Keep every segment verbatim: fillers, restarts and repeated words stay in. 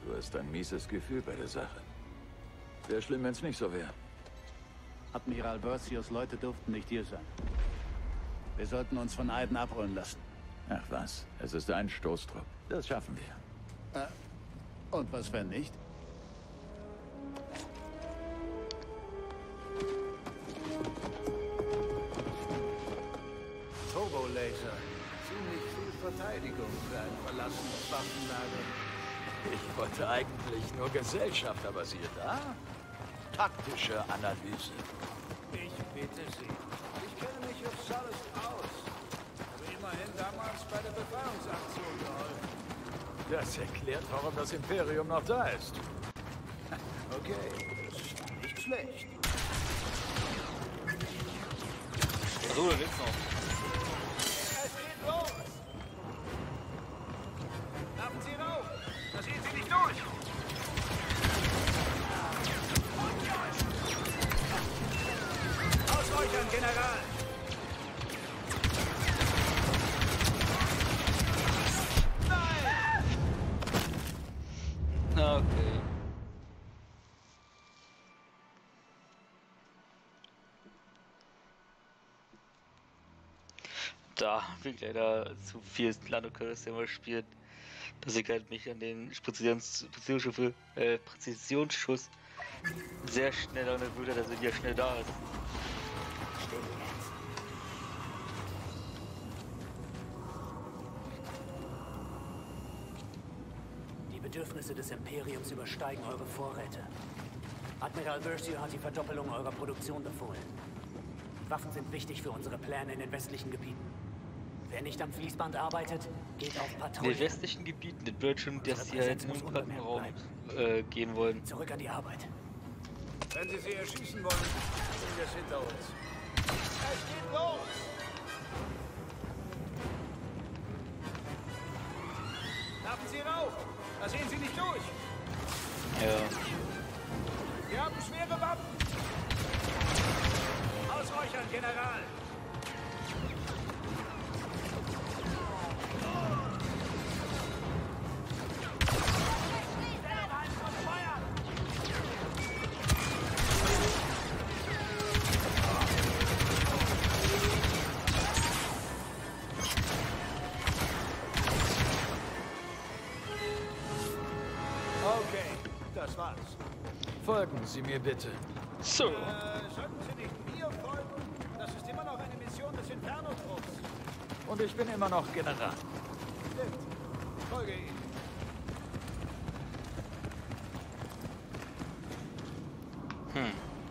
Du hast ein mieses Gefühl bei der Sache. Wäre schlimm, wenn es nicht so wäre. Admiral Versios Leute durften nicht hier sein. Wir sollten uns von Aiden abholen lassen. Ach was, es ist ein Stoßtrupp. Das schaffen wir. Äh, und was, wenn nicht? Turbolaser. Ziemlich viel Verteidigung für ein verlassenes Waffenlager. Ich wollte eigentlich nur Gesellschaft, aber siehe da. Taktische Analyse. Ich bitte Sie. Ich kenne mich auf Solus aus. Habe immerhin damals bei der Befreiungsaktion geholfen. Das erklärt, warum das Imperium noch da ist. Okay, das ist nicht schlecht. So, der Witz noch. Es geht los! Lassen Sie rauf! Da sehen Sie nicht durch! Ausräuchern, General! Nein! Okay. Da bin ich leider zu viel Lando Calrissian spielt, dass ich halt mich an den Präzisions Präzisionsschuss, äh, Präzisionsschuss sehr schnell an der Würde, dass er ja schnell da ist. Die Bedürfnisse des Imperiums übersteigen eure Vorräte. Admiral Versio hat die Verdoppelung eurer Produktion befohlen. Waffen sind wichtig für unsere Pläne in den westlichen Gebieten. Wer nicht am Fließband arbeitet, geht auf In Patrouille. den westlichen Gebieten, das wird schon, dass sie halt nur im Plattenraum äh, gehen wollen. Zurück an die Arbeit. Wenn Sie sie erschießen wollen, sind wir es hinter uns. Es geht los! Lassen Sie rauf! Da sehen Sie nicht durch! Ja. Wir haben schwere Waffen! Ausräuchern, General! Okay, das war's. Folgen Sie mir bitte. So. Äh, sollten Sie nicht mir folgen? Das ist immer noch eine Mission des Inferno-Trupps. Und ich bin immer noch General. Stimmt. Folge Ihnen. Hm.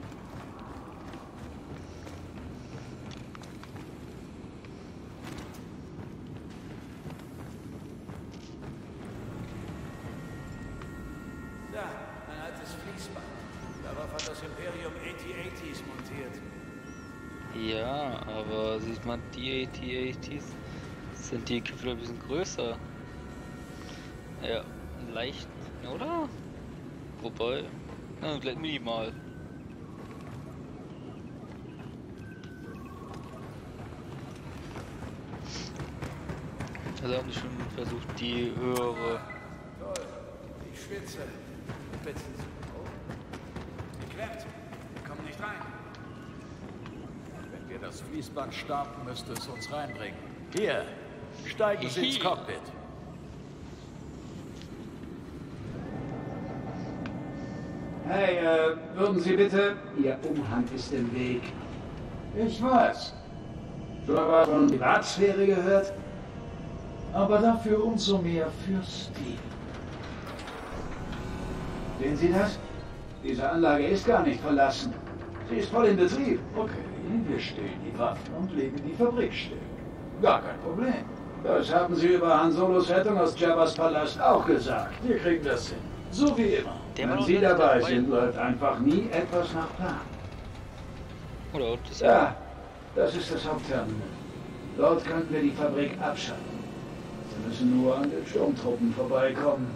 Da, ein altes Fließband. Darauf hat das Imperium AT-ATs montiert. Ja, aber sieht man, die AT-ATs sind die Köpfe ein bisschen größer. Ja, leicht, oder? Wobei, ja, gleich minimal. Also haben die schon versucht, die höhere. Toll. Ich schwitze. Bitte. Oh. Geklemmt. Wir kommen nicht rein. Wenn wir das Fließband starten, müsste es uns reinbringen. Hier, steigen Sie ins Cockpit. Hey, äh, würden Sie bitte... Ihr Umhang ist im Weg. Ich weiß. Schon mal von Privatsphäre gehört? Aber dafür umso mehr für Stil. Sehen Sie das? Diese Anlage ist gar nicht verlassen. Sie ist voll in Betrieb. Okay, wir stellen die Waffen und legen die Fabrik still. Gar kein Problem. Das haben Sie über Han Solos Rettung aus Jabba's Palast auch gesagt. Wir kriegen das hin. So wie immer. Der war Wenn doch Sie nicht dabei dabei. sind, läuft einfach nie etwas nach Plan. Oder das Ja, das ist das Hauptterminal. Dort könnten wir die Fabrik abschalten. Wir müssen nur an den Sturmtruppen vorbeikommen.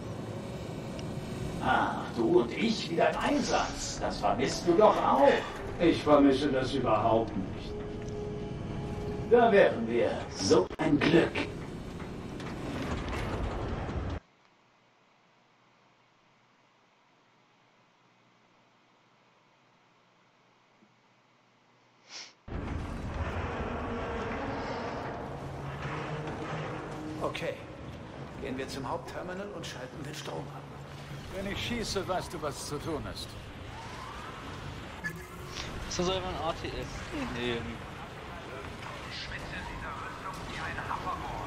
Ach, du und ich wieder im Einsatz. Das vermisst du doch auch. Ich vermisse das überhaupt nicht. Da wären wir. So ein Glück. Okay. Gehen wir zum Hauptterminal und schalten den Strom ab. Wenn ich schieße, weißt du, was zu tun ist. So soll man A T S nehmen. Schwitze dieser Rüstung wie ein Hammerbohr.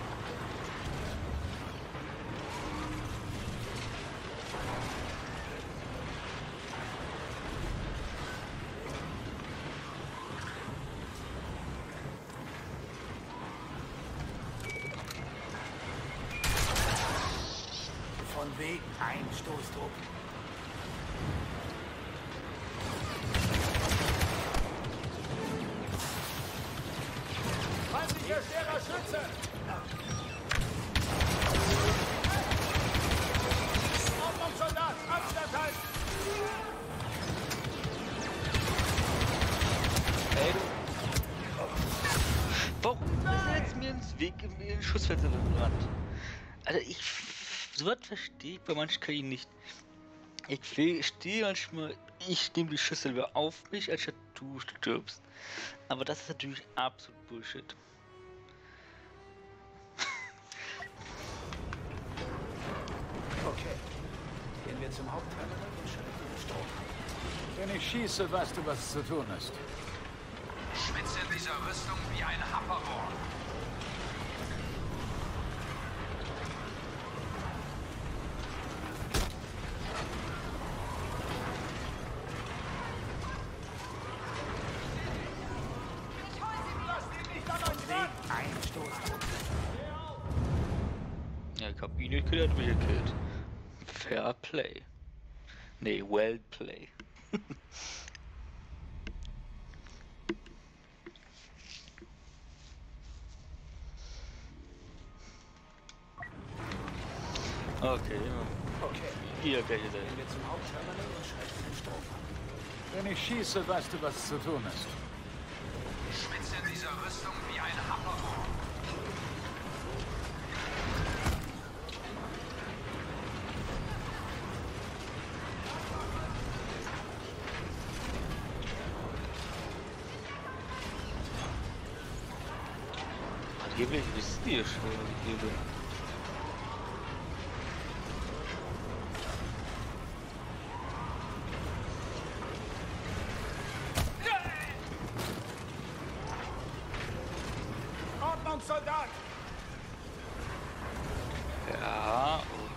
Von wegen Einstoßdruck. Feindlicher schwerer Schütze! Ordnungssoldat, Abstand halten! Ey, du. Warum ist er jetzt mir ins Weg in den Schussfenster gebrannt? Also ich. So was verstehe ich bei manchen K I nicht. Ich verstehe manchmal, ich nehme die Schüsse lieber auf mich, als du stirbst. Aber das ist natürlich absolut Bullshit. Okay. Gehen wir zum Hauptterminal und schalten den Strom ab. Wenn ich schieße, weißt du, was zu tun ist. Schwitze in dieser Rüstung wie ein Hammerbohr. Einstoßdruck. Ja, ich hab ihn gekillt, hat mich gekillt. Fair Play. Nee, well play. Okay, ja. Okay. Hier gleich ist er. Gehen wir zum Hauptterminal und schalten den Strom ab. Wenn ich schieße, weißt du, was zu tun ist. Schwitze in dieser Rüstung wie ein Hammerbohr. Angeblich wissen die ja schon, was ich gebe. Ordnungssoldat! Ja, und...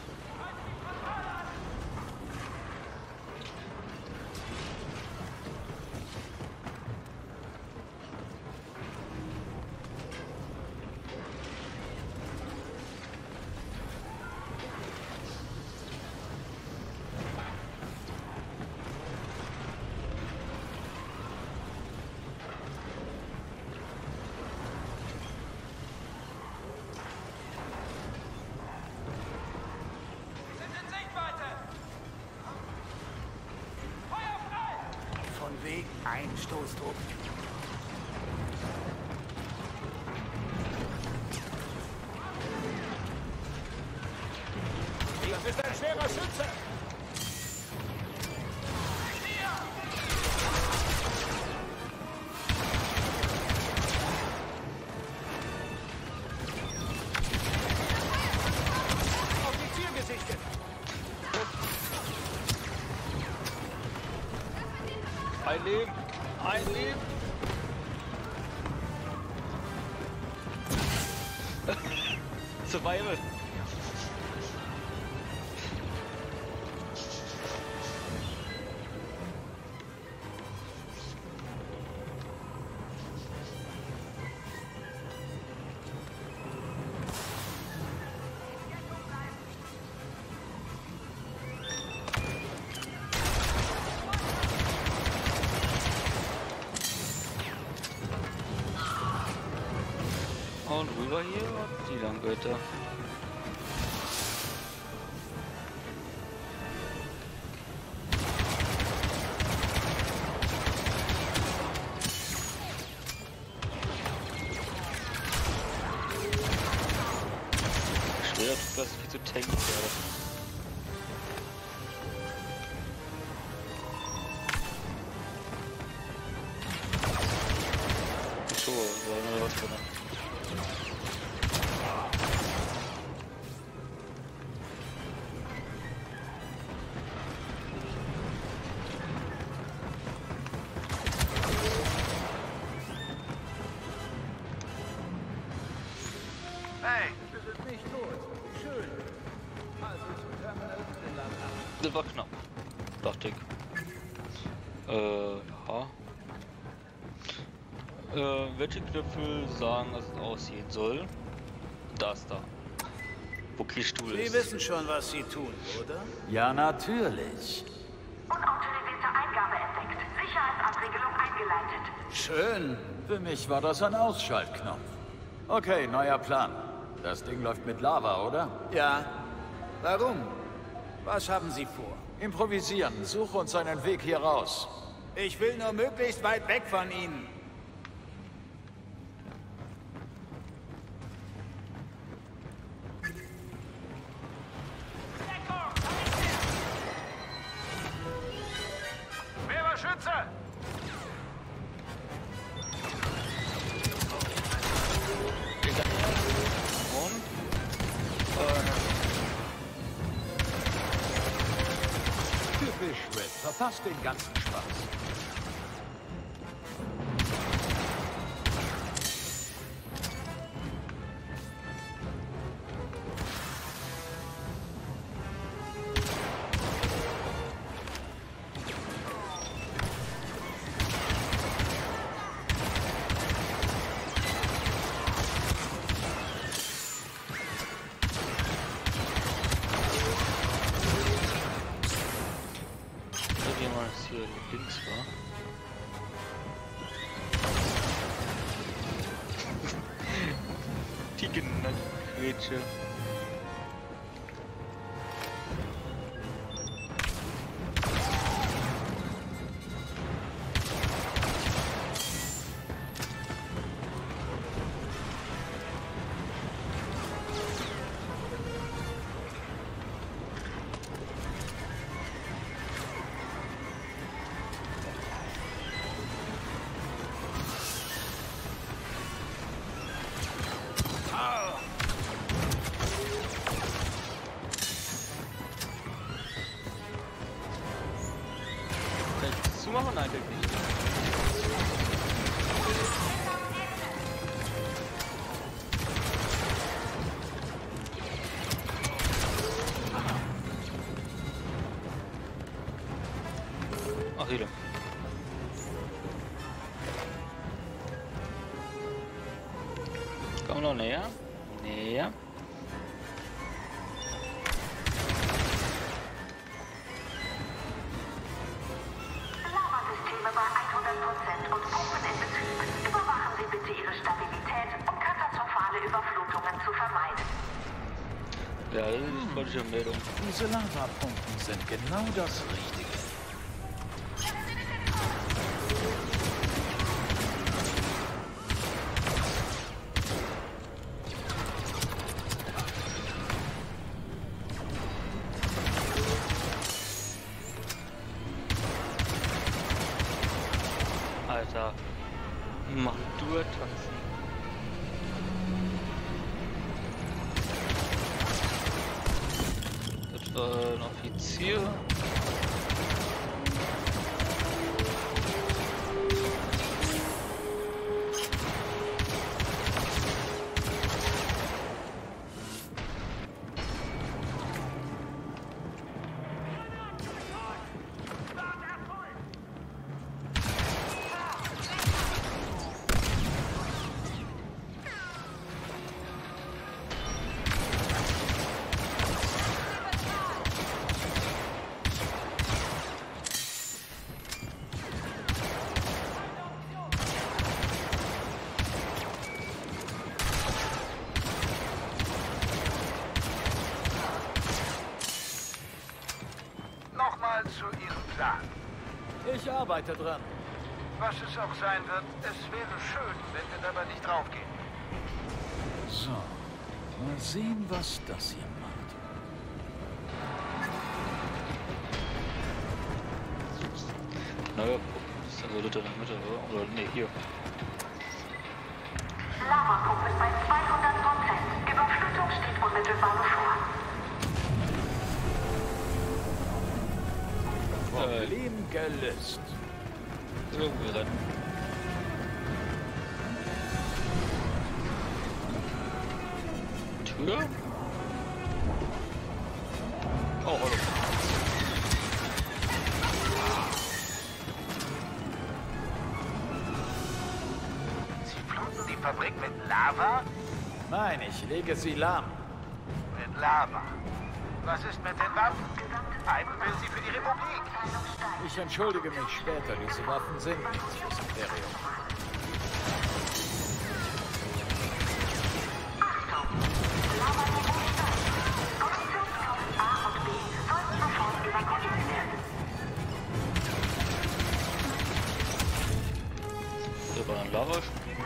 Von wegen Einstoßdruck. Das ist ein schwerer Schütze! Offizier gesichtet. Ein Leben! Ein Leben! Survival! Und rüber hier und die Langgötter. Schwer, dass ich viel zu tanken werde. So, da war noch was drin. Das war knapp. Dachte ich. Äh, ja. Äh, welche Knöpfe sagen, dass es aussehen soll? Das da. Wo Kiesstuhl Sie ist. wissen schon, was Sie tun, oder? Ja, natürlich. Unautorisierte Eingabe entdeckt. Sicherheitsabriegelung eingeleitet. Schön. Für mich war das ein Ausschaltknopf. Okay, neuer Plan. Das Ding läuft mit Lava, oder? Ja. Warum? Was haben Sie vor? Improvisieren. Suche uns einen Weg hier raus. Ich will nur möglichst weit weg von Ihnen. Wer war Schütze? Und? Typisch Red. Verpasst den ganzen Spaß. Hier links war. Die genannte Grätsche. Zumachen? Nein, wirklich nicht. Ach, hier. Komm noch näher. Näher. Lavasysteme bei hundert Prozent und Pumpen in Betrieb. Überwachen Sie bitte Ihre Stabilität, um katastrophale Überflutungen zu vermeiden. Ja, das ist die falsche Meldung. Diese Lavapumpen sind genau das Richtige. Alter, mach du tanzen. Das war ein Offizier. Nochmal zu Ihrem Plan. Ich arbeite dran. Was es auch sein wird, es wäre schön, wenn wir dabei nicht draufgehen. So, mal sehen, was das hier macht. Naja, das ist also Liter in der Mitte, oder? Oder nee, hier. Lavapumpen bei zweihundert Prozent. Überflutung steht unmittelbar bevor. Problem gelöst. Irgendwie rennen. Tür? Oh, hallo. Fabrik mit Lava? Nein, ich lege sie lahm. Mit Lava. Was ist mit den Waffen? Aiden will sie für die Republik. Ich entschuldige mich später. Diese Waffen sind nichts fürs Imperium. Über ein Lava.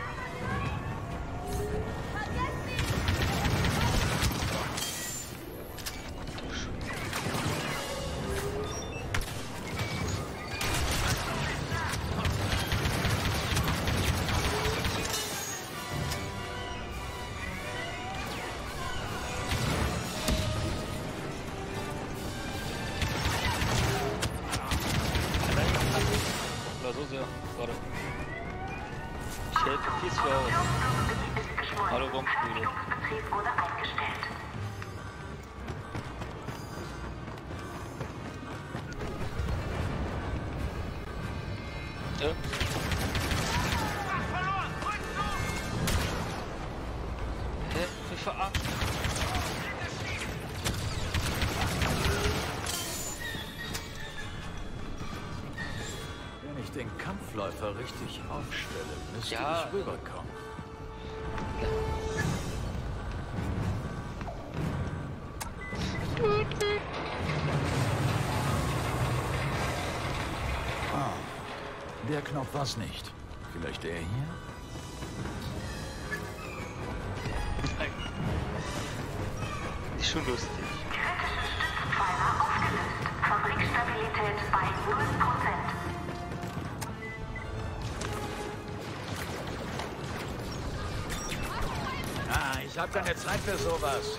Oder so sehr, gerade. Ich hätte viel zu aus. Hallo Bombspiele. Betrieb wurde eingestellt. Ja. Hä? Mich verarscht. Wenn ich den Kampfläufer richtig aufstelle, müsste Ja. ich rüberkommen. Ah, der Knopf war's nicht. Vielleicht der hier? Nein. Ist schon lustig. Kritische Stützpfeiler aufgelöst. Fabrikstabilität bei null Prozent. Ah, ich hab keine Zeit für sowas.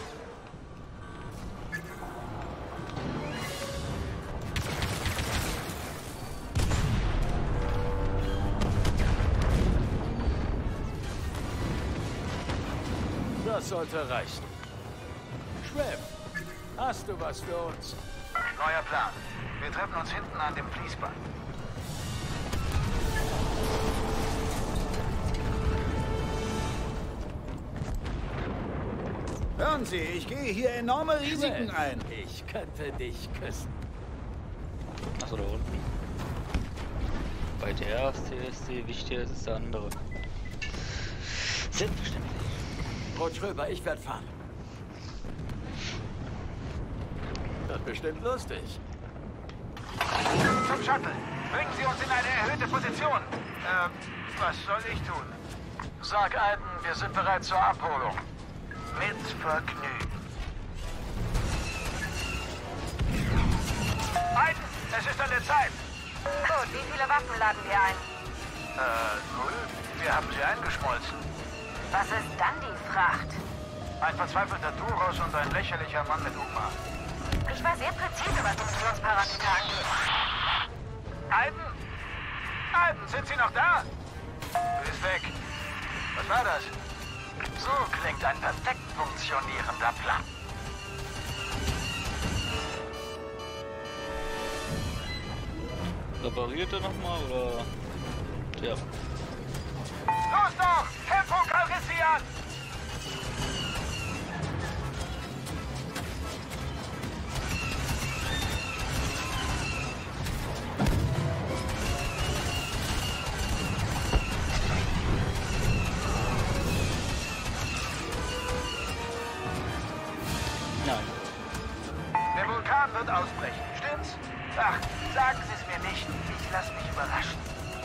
Das sollte reichen. Schweb, hast du was für uns? Neuer Plan. Wir treffen uns hinten an dem Fließband. Hören Sie, ich gehe hier enorme Risiken Schweb, ein. ich könnte dich küssen. Achso, da unten. Bei der erste ist die wichtiger ist als der andere. Selbstverständlich. Rutsch rüber, ich werd fahren. Das ist bestimmt lustig. Zum Shuttle. Bringen Sie uns in eine erhöhte Position. Ähm, was soll ich tun? Sag Aiden, wir sind bereit zur Abholung. Mit Vergnügen. Aiden, es ist an der Zeit. Gut, wie viele Waffen laden wir ein? Äh, null. Wir haben sie eingeschmolzen. Was ist dann die Fracht? Ein verzweifelter Duros und ein lächerlicher Mann mit Uma. Ich war sehr präzise, was Missionsparameter angeht. Aiden? Aiden, sind Sie noch da? Du bist weg. Was war das? So klingt ein perfekt funktionierender Plan. Repariert er nochmal oder? Ja. Los doch! Tempo, Calrissian! Nein. Der Vulkan wird ausbrechen, stimmt's? Ach, sagen Sie es mir nicht. Ich lasse mich überraschen.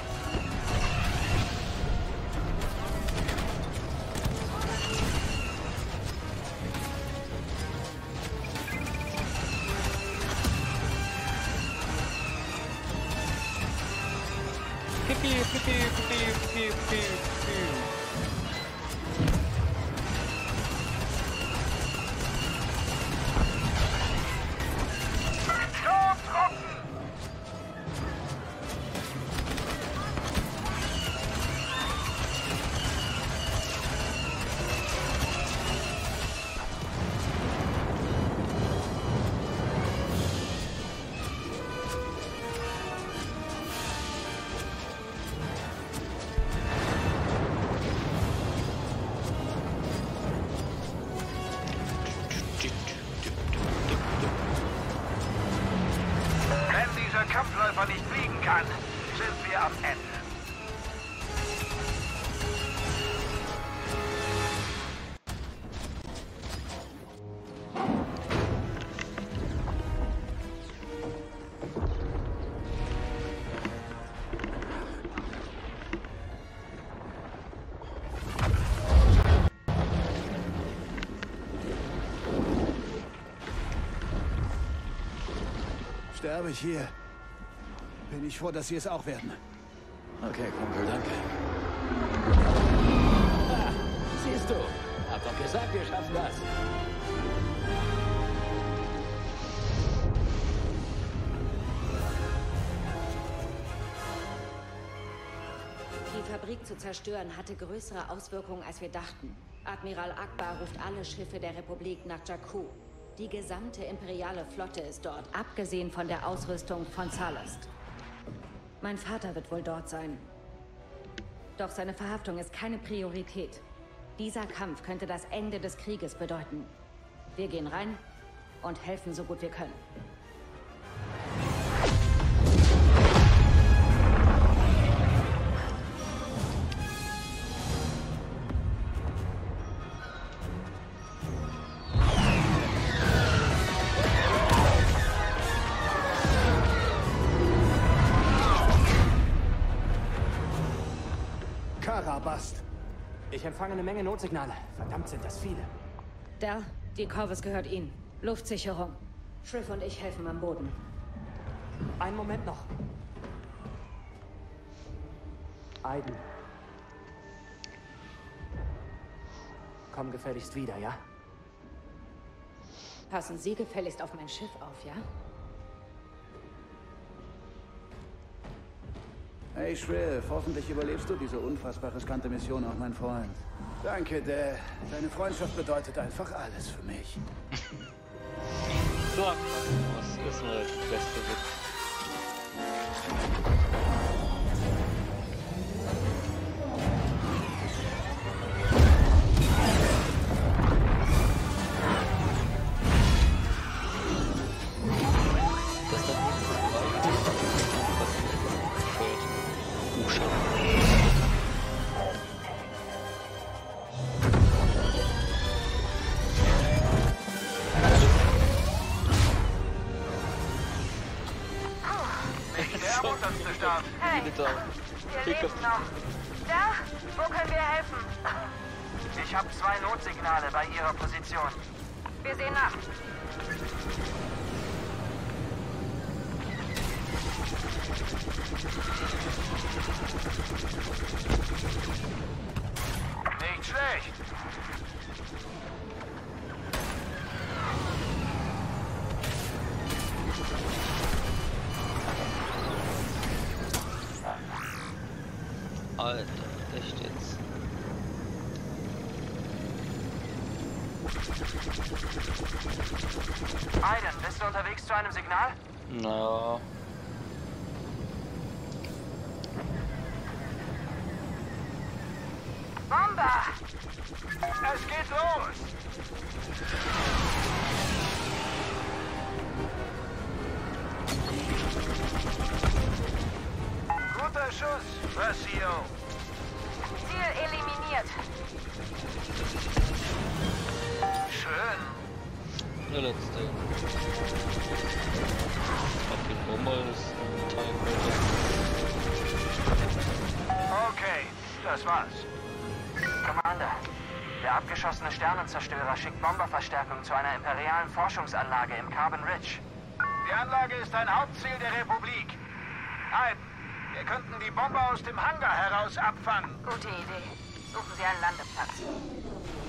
Pipi, pipi, pipi, pipi, pipi. Sturmtruppen! Kampfläufer nicht fliegen kann, sind wir am Ende. Sterbe ich hier, bin ich froh, dass Sie es auch werden. Okay, Kumpel, danke. Ah, siehst du, hab doch gesagt, wir schaffen das. Die Fabrik zu zerstören hatte größere Auswirkungen, als wir dachten. Admiral Akbar ruft alle Schiffe der Republik nach Jakku. Die gesamte imperiale Flotte ist dort, abgesehen von der Ausrüstung von Zalast. Mein Vater wird wohl dort sein. Doch seine Verhaftung ist keine Priorität. Dieser Kampf könnte das Ende des Krieges bedeuten. Wir gehen rein und helfen so gut wir können. Karabast. Ich empfange eine Menge Notsignale. Verdammt, sind das viele. Dell, die Corvus gehört Ihnen. Luftsicherung. Shriv und ich helfen am Boden. Einen Moment noch. Aiden. Komm gefälligst wieder, ja? Passen Sie gefälligst auf mein Schiff auf, ja? Hey Shriv, hoffentlich überlebst du diese unfassbar riskante Mission auch, mein Freund. Danke, Dell. Deine Freundschaft bedeutet einfach alles für mich. So, was ist mal das beste Witz? Hey, wir leben noch. Da? Wo können wir helfen? Ich habe zwei Notsignale bei Ihrer Position. Wir sehen nach. Nicht schlecht. Alter, echt jetzt. Aiden, bist du unterwegs zu einem Signal? Na. Bomber! Es geht los! Guter Schuss, Versio. Ziel eliminiert. Schön. Der letzte. Auf den Bomber ist ein Teil. Okay, das war's. Commander, der abgeschossene Sternenzerstörer schickt Bomberverstärkung zu einer imperialen Forschungsanlage im Carbon Ridge. Die Anlage ist ein Hauptziel der Republik. Aiden, wir könnten die Bomber aus dem Hangar heraus abfangen. Gute Idee. Suchen Sie einen Landeplatz.